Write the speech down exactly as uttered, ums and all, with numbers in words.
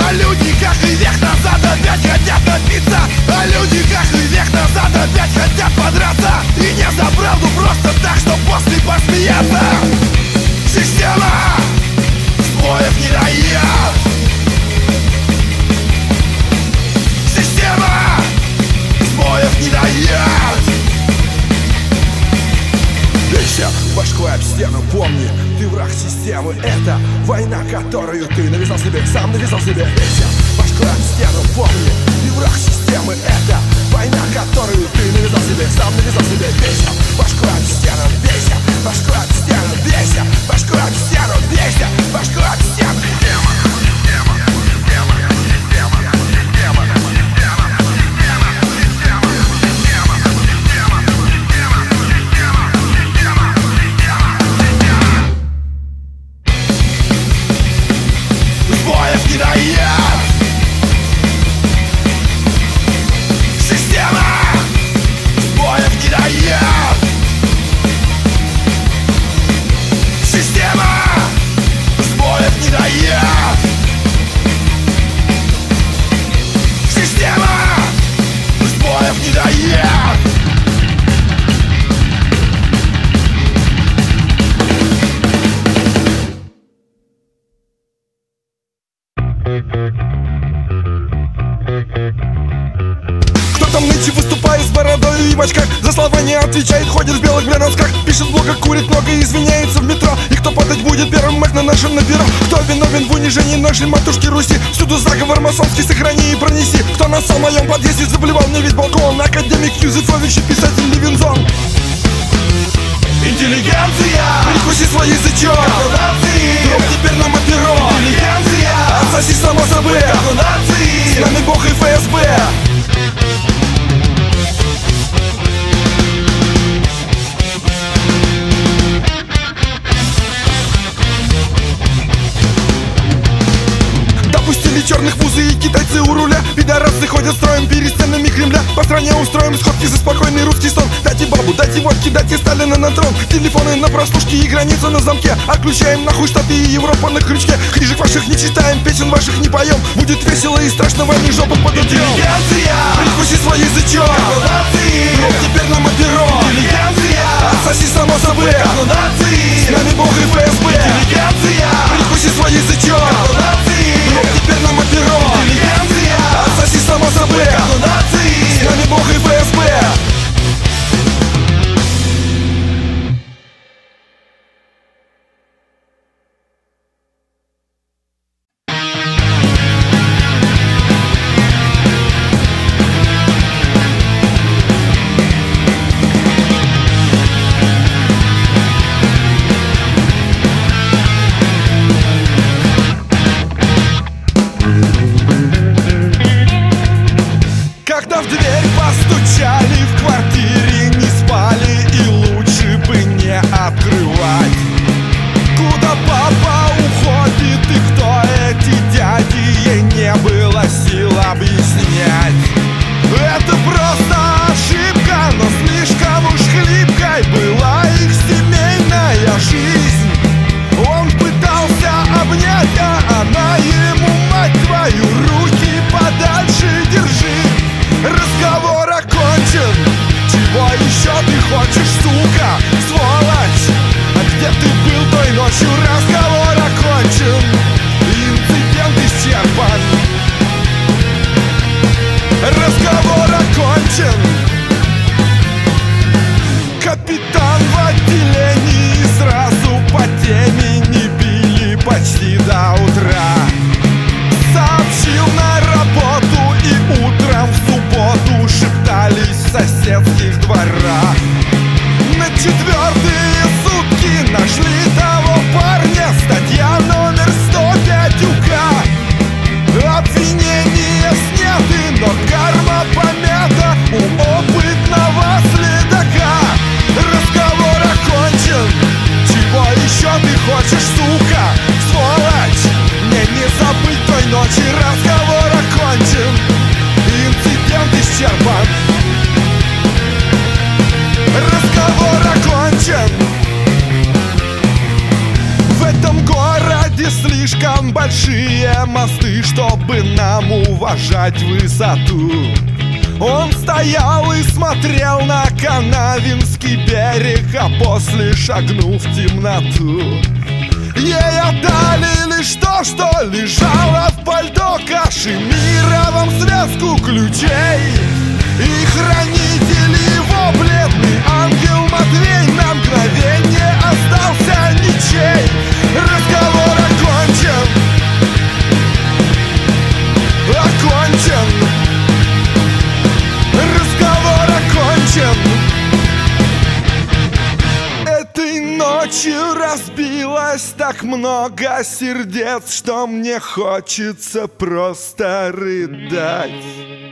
А люди, как и век назад, опять хотят напиться. А люди, как и век назад, опять хотят подраться. И не за правду, просто так, что после посмеяться. Система сбоев не дает. Система сбоев не дает. Бейся башкой об стену, помни, ты враг системы. Это война, которую ты навязал себе, сам навязал себе. Бейся башкой об стену, помни, ты враг системы. Это война, которую ты навязал себе, сам навязал себе. Бейся башкой об стену, бейся башкой об стену, бейся башкой об стену, бейся башкой об стену. Не дает. Система сбоев не дает. Система сбоев не дает. Система сбоев не дает. Кто там нынче выступает с бородой и в очках? За слова не отвечает, ходит в белых бросках. Пишет в блогах, курит много и извиняется в метро. И кто падать будет первым, мэг на нашем на перо? Кто виновен в унижении нашей матушки Руси? Всюду заговор масонский, сохрани и пронеси. Кто насал в моем подъезде, заблевал мне весь балкон? Академик Юзефович и писатель Левинзон. Интеллигенция, прикуси свой язычок. Друг, теперь нам оперо. Интеллигенция, отсоси само собой. С нами Бог и ФСБ. Допустили черных вузы и китайцы у руля. Пидорасы ходят строем перед стенами Кремля. По стране устроим сходки за спокойный русский сон. Дайте бабу, дайте водки, дайте Сталина на трон. Телефоны на прослушке и границу на замке. Отключаем нахуй Штаты и Европа на крючке. Книжек ваших не читаем, песен ваших не поем. Будет весело и страшно, вами жопу подадим. Интеллигенция, прикуси свой язычок. Друг, теперь нам оперо. Интеллигенция, отсоси само собой. С нами Бог и ФСБ. Интеллигенция, прикуси свой язычок. Друг, теперь нам оперо. Интеллигенция, отсоси само собой. С нами Бог и ФСБ. где слишком большие мосты, чтобы нам уважать высоту. Он стоял и смотрел на Канавинский берег, а после шагнул в темноту. Ей отдали лишь то, что лежало в пальто кашемировом, связку ключей. И хранитель его, бледный ангел Матвей, на мгновение остался ничей. Разговор окончен, окончен. Разговор окончен. Этой ночью разбилось так много сердец, что мне хочется просто рыдать.